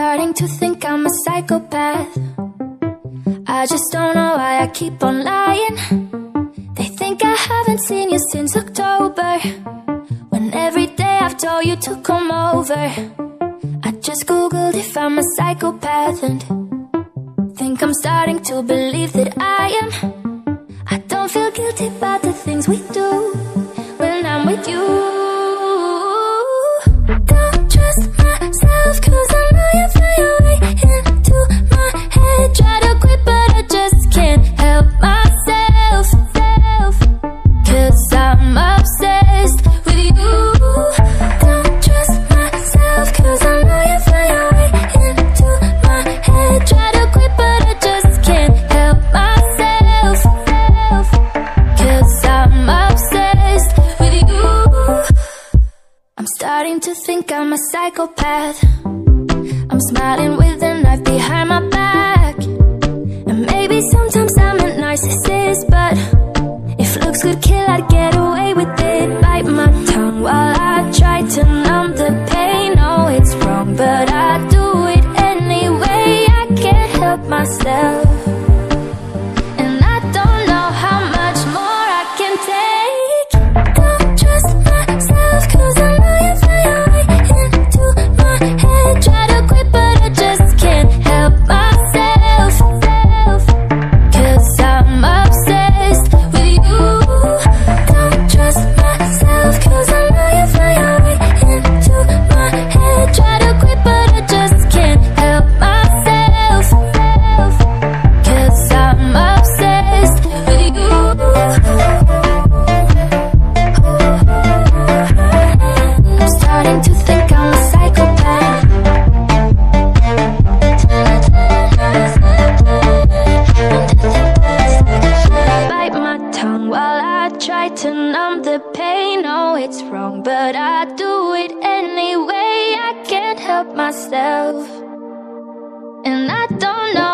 starting to think I'm a psychopath. I just don't know why I keep on lying. They think I haven't seen you since October, when every day I've told you to come over. I just googled if I'm a psychopath and think I'm starting to believe that I am. I don't feel guilty about the things we do when I'm with you. Don't trust myself, cause I know you find your way into my head. Try to quit but I just can't help myself, cause I'm obsessed with you. Don't trust myself, cause I know you find your way into my head. Try to quit but I just can't help myself, cause I'm obsessed with you. I'm starting to think I'm a psychopath. I'm smiling with a knife behind my back, and maybe sometimes I'm a narcissist, but if looks could kill, I'd get away with it. Bite my tongue while I try to numb the pain. No, it's wrong, but I do it anyway. I can't help myself, and I don't know how much more I can take. Don't trust myself, cause I know you find your way into my head. Try to quit but I just can't help myself, cause I'm obsessed with you. Don't trust myself, cause I know you find your way into my head. Try to quit but I just can't help myself, cause I'm obsessed with you. I'm starting to think I'm a psychopath. Bite my tongue while I try to numb the pain. No, it's wrong, but I do it anyway. I can't help myself, and I don't know